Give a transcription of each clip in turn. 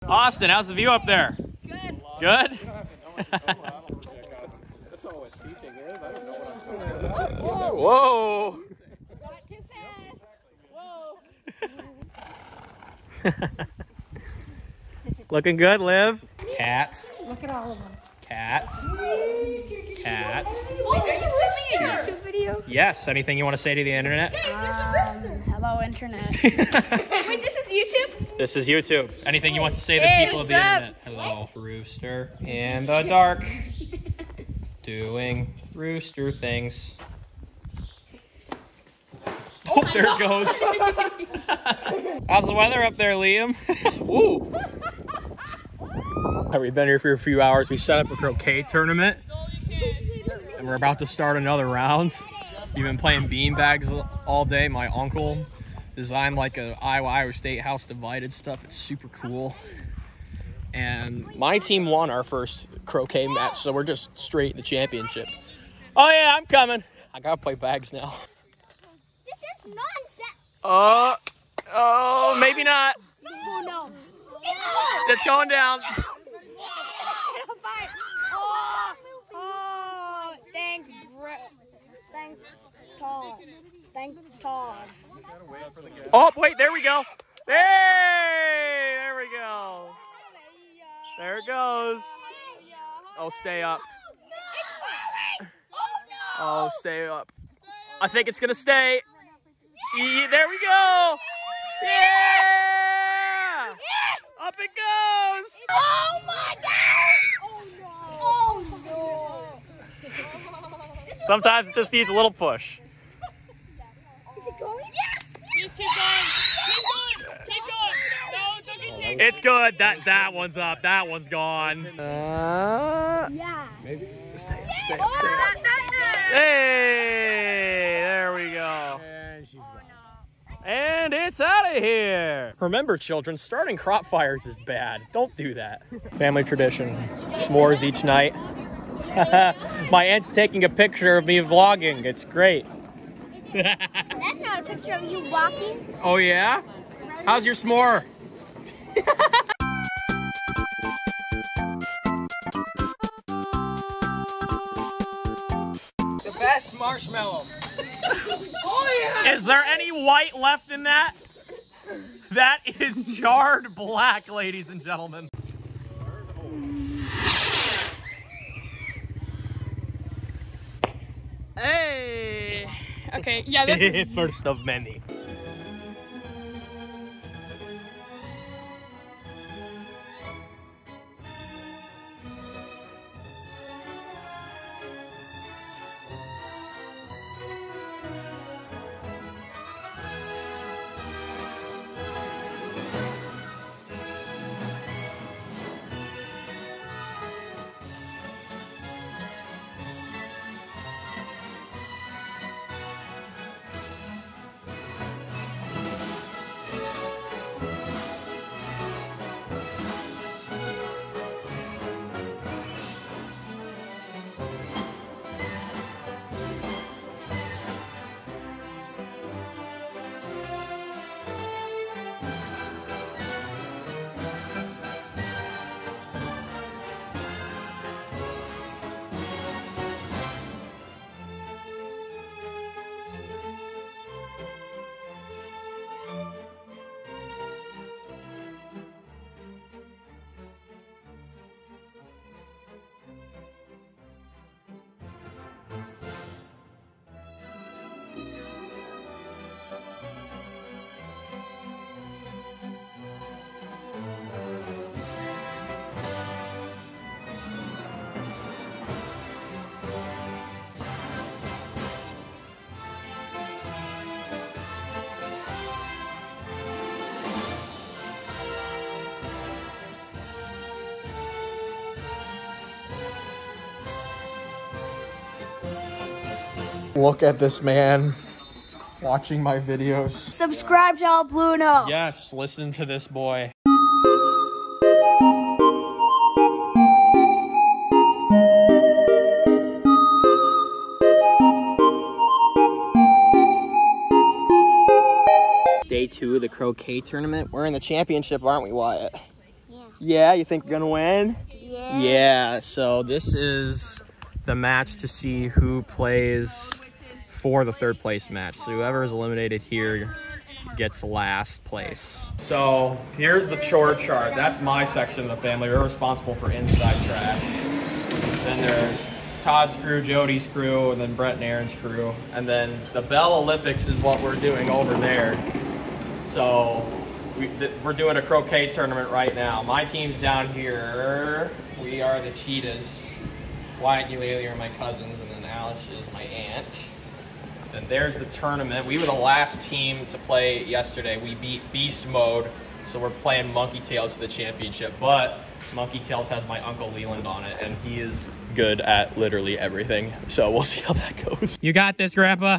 Austin, how's the view up there? Good. Good? That's all what teaching is. I don't know what I'm talking about. Whoa! Not too fast. Whoa. Looking good, Liv. Cat. Look at all of them. Cat. Cat. Are you filming a YouTube video? Yes, anything you want to say to the internet? Hello, internet. Wait, this is YouTube? This is YouTube. Anything you want to say to the people of the internet? Hello, rooster in the dark. Doing rooster things. Oh, there it goes. How's the weather up there, Liam? Woo. We've been here for a few hours. We set up a croquet tournament. And we're about to start another round. We've been playing beanbags all day. My uncle designed like a Iowa State house divided stuff. It's super cool. And my team won our first croquet match, so we're just straight in the championship. Oh yeah, I'm coming. I gotta play bags now. This is nonsense. Oh, maybe not. Oh, no. It's going down. Thank Todd. Oh, wait, there we go. Hey, there we go. There it goes. Oh, stay up. Oh, stay up. I think it's going to stay. There we go. Yeah. Up it goes. Oh my God! Oh no! Oh no! Sometimes it just needs a little push. Is it going? Yes! Please keep going. Keep going. No, don't get changed. It's good. That one's up. That one's gone. Yeah. Maybe. Stay up, stay up, stay up. Hey, there we go. And she's gone. And it's out of here. Remember, children, starting crop fires is bad. Don't do that. Family tradition. S'mores each night. My aunt's taking a picture of me vlogging. It's great. That's not a picture of you walking. Oh, yeah? How's your s'more? The best marshmallow. Oh, yeah. Is there any white left in that? That is jarred black, ladies and gentlemen. Hey. Okay, yeah, this is... First of many. Look at this man watching my videos. Subscribe to Albluno. Yes, listen to this boy. Day 2 of the croquet tournament. We're in the championship, aren't we, Wyatt? Yeah. Yeah, you think we're gonna win? Yeah. Yeah, so this is the match to see who plays for the third place match. So whoever is eliminated here gets last place. So here's the chore chart. That's my section of the family. We're responsible for inside trash. Then there's Todd's crew, Jody's crew, and then Brett and Aaron's crew. And then the Bell Olympics is what we're doing over there. So we're doing a croquet tournament right now. My team's down here. We are the Cheetahs. Wyatt and Eulalia are my cousins, and then Alice is my aunt. Then there's the tournament. We were the last team to play yesterday. We beat Beast Mode, so we're playing Monkey Tails for the championship. But Monkey Tails has my Uncle Leland on it, and he is good at literally everything. So we'll see how that goes. You got this, Grandpa.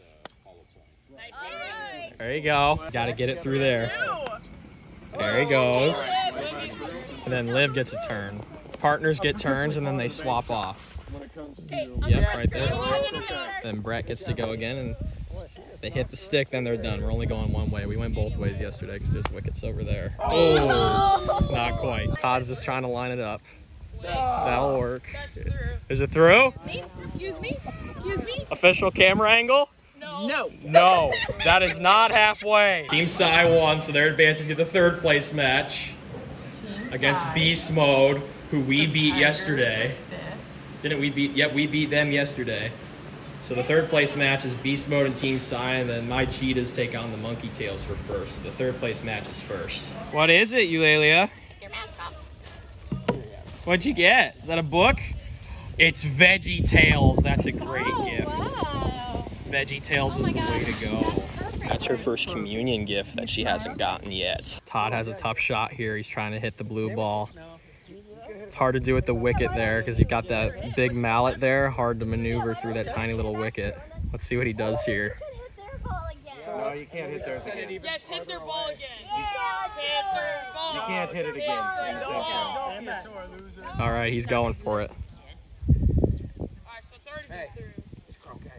There you go. Got to get it through there. There he goes. And then Liv gets a turn. Partners get turns, and then they swap off. Yep, right there. Then Brett gets to go again, and if they hit the stick, then they're done. We're only going one way. We went both ways yesterday because there's wickets over there. Oh, not quite. Todd's just trying to line it up. That'll work. Is it through? Excuse me? Excuse me? Official camera angle? No. No, that is not halfway. Team Psy won, so they're advancing to the third place match against Beast Mode, who we beat yesterday. Didn't we beat? Yep, we beat them yesterday. So the third place match is Beast Mode and Team Psy, and then my Cheetahs take on the Monkey Tails for first. The third place match is first. What is it, Eulalia? Your mask off. What'd you get? Is that a book? It's Veggie Tales. That's a great gift. Wow. Veggie Tales is the way to go. That's her first communion gift that she hasn't gotten yet. Todd has a tough shot here. He's trying to hit the blue ball. It's hard to do with the wicket there because you've got that big mallet there. Hard to maneuver through that tiny little wicket. Let's see what he does here. No, you can't hit theirs again. Yes, hit their ball again. Hit their ball. You can't hit it again. Don't be a sore loser. All right, he's going for it. Alright, so it's already been through. It's croquet.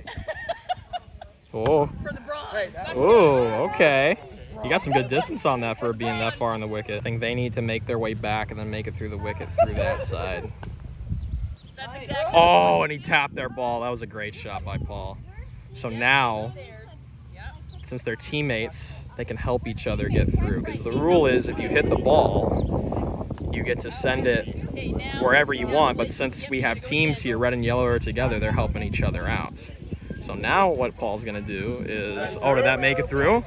Oh. For the bronze. Oh, okay. You got some good distance on that for being that far on the wicket. I think they need to make their way back and then make it through the wicket through that side. That's exactly. Oh, and he tapped their ball. That was a great shot by Paul. So now, since they're teammates, they can help each other get through. Because the rule is if you hit the ball, you get to send it wherever you want. But since we have teams here, red and yellow are together, they're helping each other out. So now what Paul's going to do is, oh, did that make it through?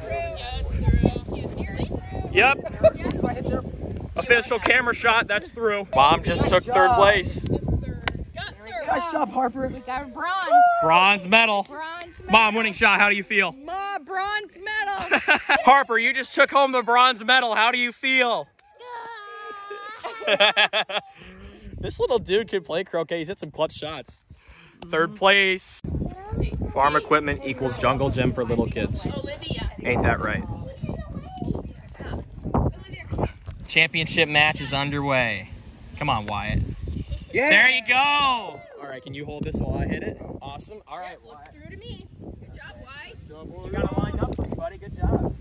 Yep. Official camera shot, that's through. Mom just took third place. Nice job, Harper. We got bronze. Bronze medal. Bronze medal. Mom, winning shot, how do you feel? Ma, bronze medal. Harper, you just took home the bronze medal. How do you feel? This little dude could play croquet. He's hit some clutch shots. Third place. Farm equipment equals jungle gym for little kids. Ain't that right? Championship match is underway. Come on, Wyatt. Yeah. There you go. All right, can you hold this while I hit it? Awesome. All right, Looks through to me. Good job, Wise. you got it lined up for me, buddy. Good job.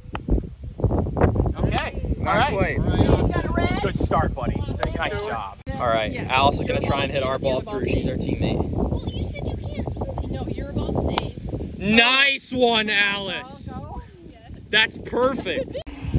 Okay. All Not right. quite. Good start, buddy. Nice job. All right, Alice is going to try and hit our ball through. She's our teammate. Well, you said you can't. No, your ball stays. Nice one, Alice. That's perfect.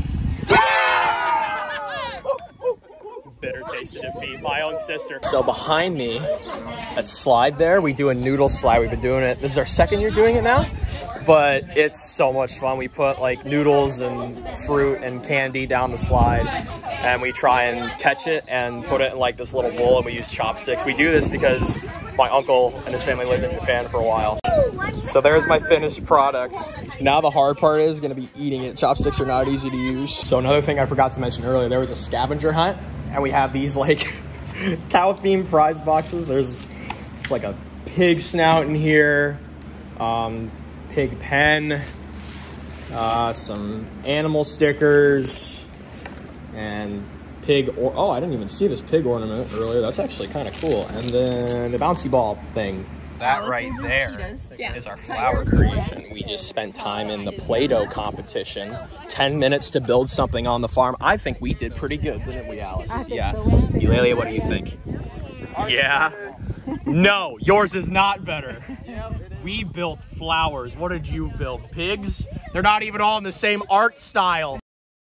Bitter taste of defeat, my own sister. So behind me, that slide there, we do a noodle slide. We've been doing it. This is our second year doing it now, but it's so much fun. We put like noodles and fruit and candy down the slide, and we try and catch it and put it in like this little bowl, and we use chopsticks. We do this because my uncle and his family lived in Japan for a while. So there's my finished product. Now the hard part is gonna be eating it. Chopsticks are not easy to use. So another thing I forgot to mention earlier, there was a scavenger hunt, and we have these like cow-themed prize boxes. There's like a pig snout in here, pig pen, some animal stickers, and pig, oh, I didn't even see this pig ornament earlier. That's actually kind of cool. And then the bouncy ball thing. that right there is our flower creation. We just spent time in the Play-Doh competition. 10 minutes to build something on the farm. I think we did pretty good, didn't we, Alice? Yeah. Eulalia, what do you think? Yeah. No, yours is not better. We built flowers. What did you build? Pigs? They're not even all in the same art style.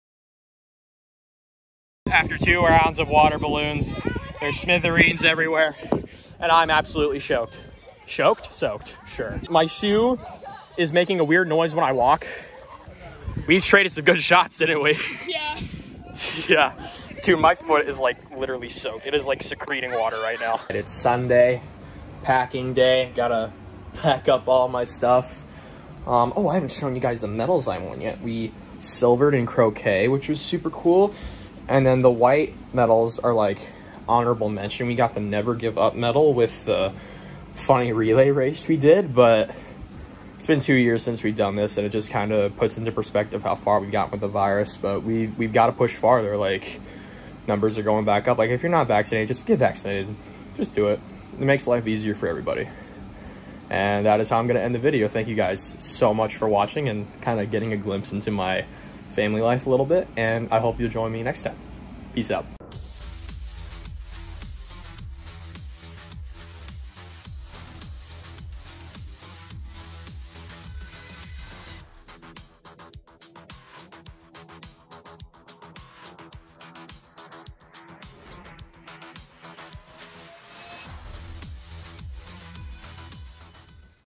After 2 rounds of water balloons, there's smithereens everywhere, and I'm absolutely choked. Choked? Soaked, sure. My shoe is making a weird noise when I walk. We traded some good shots, didn't we? Yeah. Yeah. Dude, my foot is like literally soaked. It is like secreting water right now. It's Sunday, packing day. Gotta pack up all my stuff. Oh, I haven't shown you guys the medals I won yet. We silvered in croquet, which was super cool. And then the white medals are like honorable mention. We got the Never Give Up medal with the funny relay race we did, but it's been 2 years since we've done this, and it just kind of puts into perspective how far we've gotten with the virus. But we've got to push farther. Like, numbers are going back up. Like, if you're not vaccinated, just get vaccinated. Just do it. It makes life easier for everybody. And that is how I'm going to end the video. Thank you guys so much for watching and kind of getting a glimpse into my family life a little bit, and I hope you'll join me next time. Peace out.